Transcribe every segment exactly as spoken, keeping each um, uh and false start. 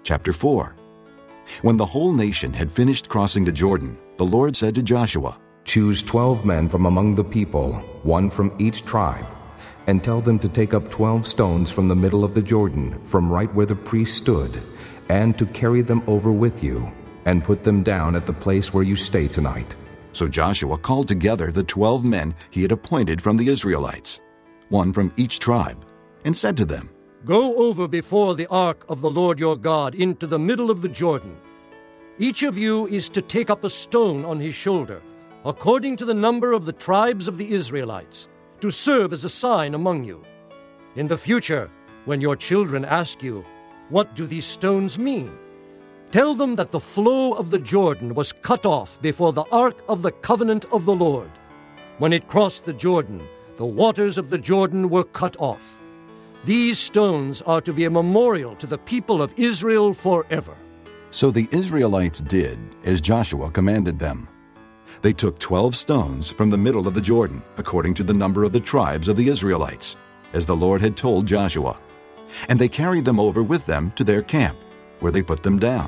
Chapter four. When the whole nation had finished crossing the Jordan, the Lord said to Joshua, "Choose twelve men from among the people, one from each tribe, and tell them to take up twelve stones from the middle of the Jordan, from right where the priest stood, and to carry them over with you, and put them down at the place where you stay tonight." So Joshua called together the twelve men he had appointed from the Israelites, one from each tribe, and said to them, "Go over before the ark of the Lord your God into the middle of the Jordan. Each of you is to take up a stone on his shoulder, according to the number of the tribes of the Israelites, to serve as a sign among you. In the future, when your children ask you, 'What do these stones mean?' tell them that the flow of the Jordan was cut off before the ark of the covenant of the Lord. When it crossed the Jordan, the waters of the Jordan were cut off. These stones are to be a memorial to the people of Israel forever." So the Israelites did as Joshua commanded them. They took twelve stones from the middle of the Jordan, according to the number of the tribes of the Israelites, as the Lord had told Joshua. And they carried them over with them to their camp, where they put them down.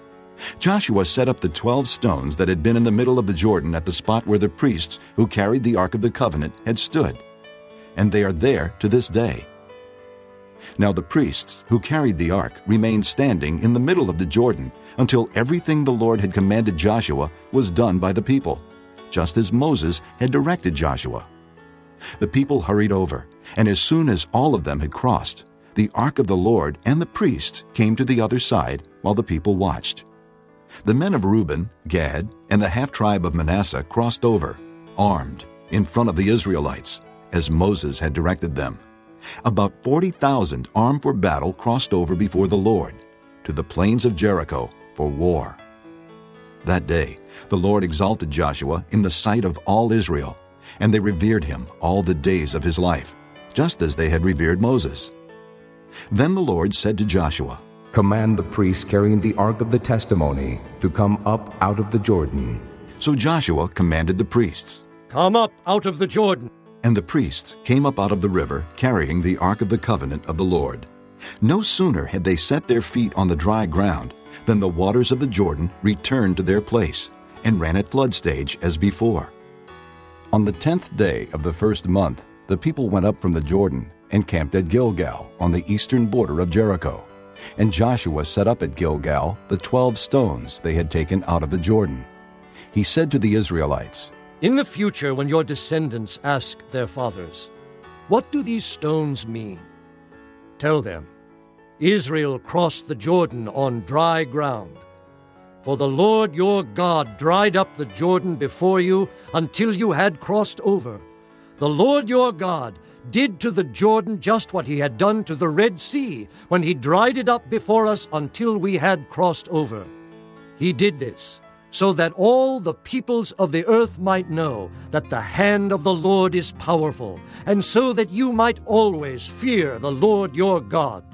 Joshua set up the twelve stones that had been in the middle of the Jordan at the spot where the priests who carried the Ark of the Covenant had stood, and they are there to this day. Now the priests who carried the ark remained standing in the middle of the Jordan until everything the Lord had commanded Joshua was done by the people, just as Moses had directed Joshua. The people hurried over, and as soon as all of them had crossed, the ark of the Lord and the priests came to the other side while the people watched. The men of Reuben, Gad, and the half-tribe of Manasseh crossed over, armed, in front of the Israelites, as Moses had directed them. About forty thousand armed for battle crossed over before the Lord, to the plains of Jericho for war. That day the Lord exalted Joshua in the sight of all Israel, and they revered him all the days of his life, just as they had revered Moses. Then the Lord said to Joshua, "Command the priests carrying the ark of the testimony to come up out of the Jordan." So Joshua commanded the priests, "Come up out of the Jordan." And the priests came up out of the river carrying the ark of the covenant of the Lord. No sooner had they set their feet on the dry ground than the waters of the Jordan returned to their place and ran at flood stage as before. On the tenth day of the first month, the people went up from the Jordan and camped at Gilgal on the eastern border of Jericho. And Joshua set up at Gilgal the twelve stones they had taken out of the Jordan. He said to the Israelites, "In the future, when your descendants ask their fathers, 'What do these stones mean?' tell them, 'Israel crossed the Jordan on dry ground. For the Lord your God dried up the Jordan before you until you had crossed over. The Lord your God did to the Jordan just what he had done to the Red Sea when he dried it up before us until we had crossed over. He did this so that all the peoples of the earth might know that the hand of the Lord is powerful, and so that you might always fear the Lord your God.